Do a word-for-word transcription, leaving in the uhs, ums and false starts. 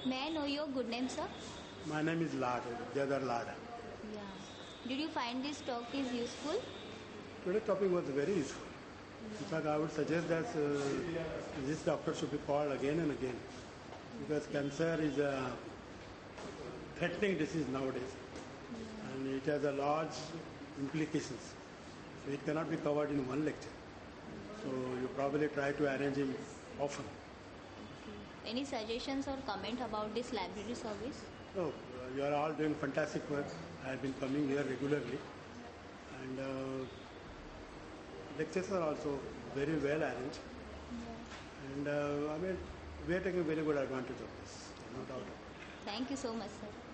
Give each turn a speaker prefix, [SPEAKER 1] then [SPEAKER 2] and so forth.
[SPEAKER 1] May I know your good name, sir?
[SPEAKER 2] My name is Lad, Jadar Lad.
[SPEAKER 1] Yeah. Did you find this talk is useful?
[SPEAKER 2] Today's topic was very useful. In fact, I would suggest that uh, this doctor should be called again and again, because cancer is a threatening disease nowadays, and it has a large implications. So it cannot be covered in one lecture. So you probably try to arrange him often.
[SPEAKER 1] Any suggestions or comment about this library service?
[SPEAKER 2] No, uh, you are all doing fantastic work. I have been coming here regularly, and uh, lectures are also very well arranged.
[SPEAKER 1] Yeah.
[SPEAKER 2] And uh, I mean, we are taking very good advantage of this, no doubt.
[SPEAKER 1] Thank you so much, sir.